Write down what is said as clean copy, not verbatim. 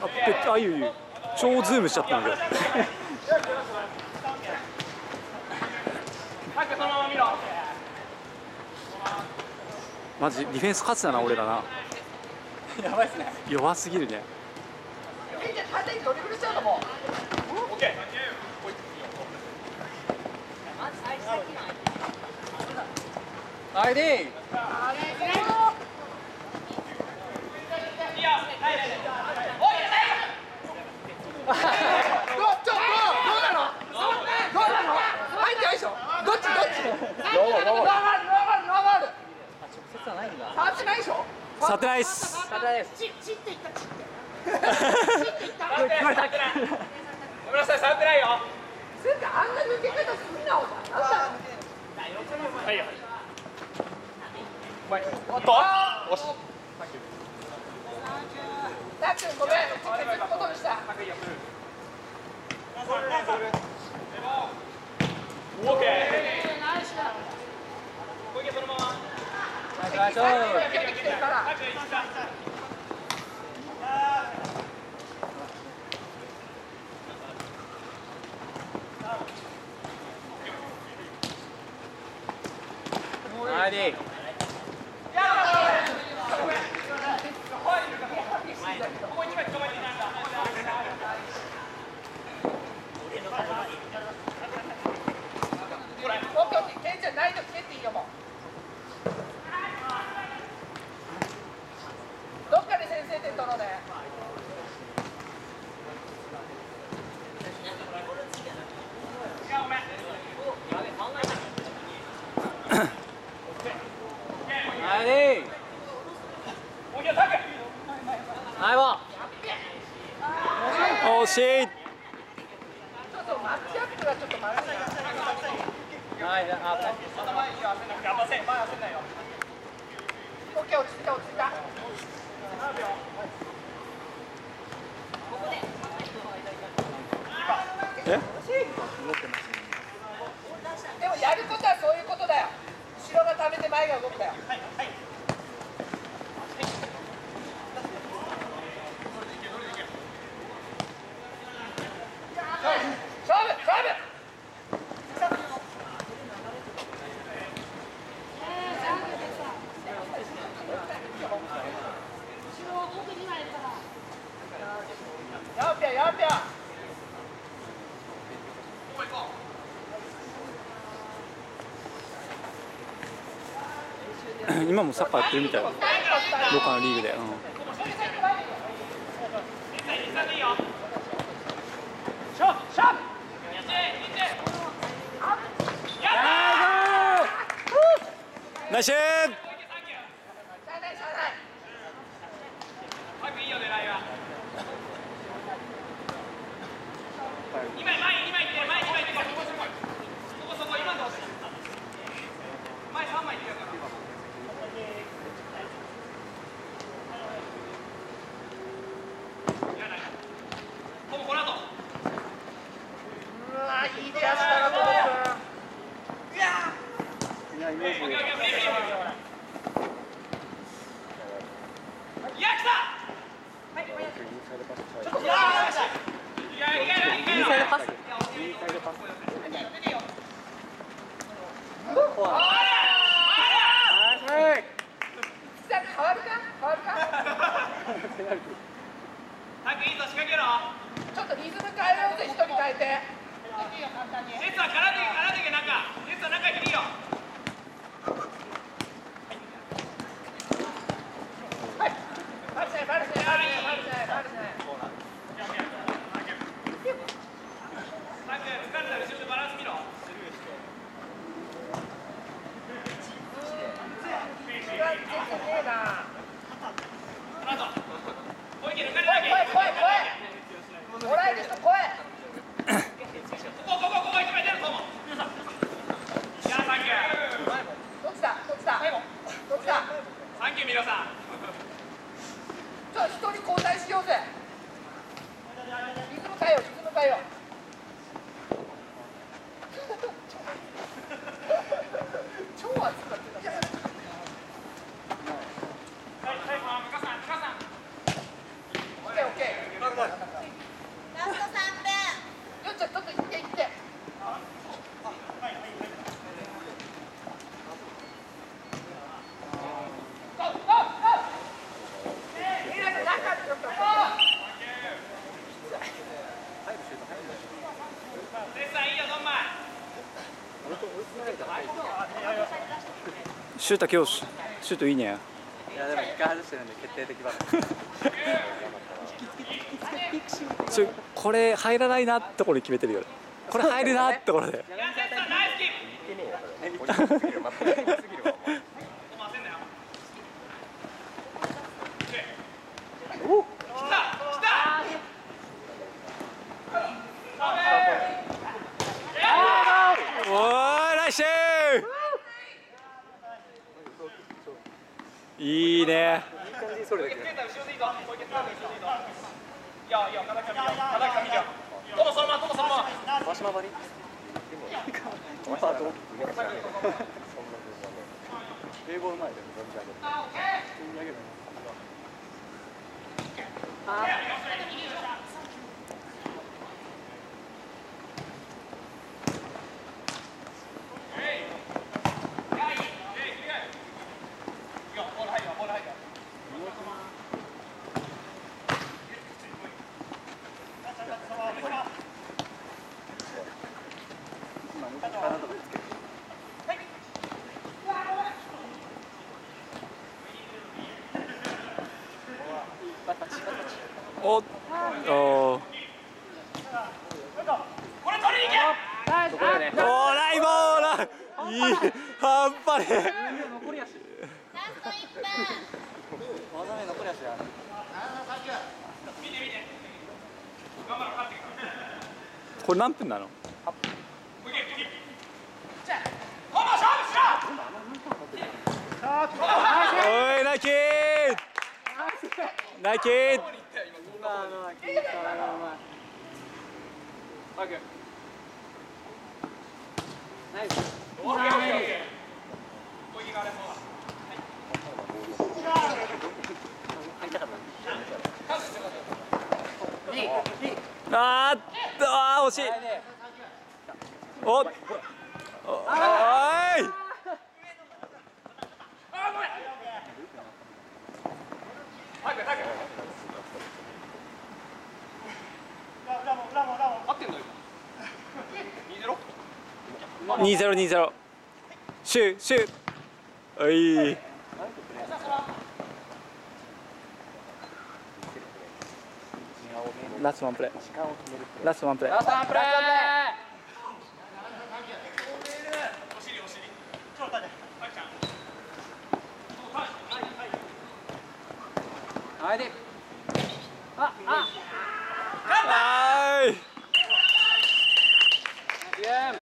あゆ超ズームしちゃったんだけどマジディフェンス勝つだな俺らな。 やばいっすね。 弱すぎるね。 縦にドリブルしちゃうのも。オッケー。アイディー。触ってないでしょ。 触ってないっす。 触ってないです。チって言ったチって。ごめんなさい、触ってないよ。つうかあんな抜け方すんなお前。なんだ。はいよ。おっと。おし。なっくんごめん。別のことにした。オッケー。ナイスだ。小池そのまま。ナイス。アイディー。どっかで先制点取ろうね。アイディー。ナイボ惜しい。 ちょっとマッチアップがちょっと回らない。はい、あ、前焦んないよ。オッケー、落ち着いた、落ち着いた。 え？ でもやることはそういうことだよ。後ろがためて前が動くだよ。はいはい。 今もサッカーやってるみたいな。どっかのリーグで。ナイス。 いい出足だな、この君。いやちょっとリズム変えようぜ、一人変えて。実は空手が中、実は中にいるよ。はい。バルセン、バルセン、バルセン、バルセン、バルセン、バルセン。疲れたら後ろでバランス見ろ。もらえる人声。ここ一枚出ると思う。いや、サンキュー。どっちだ。サンキュー皆さん。ちょっと一人交代しようぜ。リズム変えよう。超熱くなってた。はい、向川さん。 シュート今日シュートいいね。 いやでも1回外してるんで決定的バッこれ入らないなってところに決めてるよ。これ入るなってところで。おーナイスシュート。いいね。 英語うまいでおおおライボールいい半端ねこれ何分なの？おいナイキーナイキー惜しい。おい2-0シューシューおいラストワンプレーラストワンプレーあ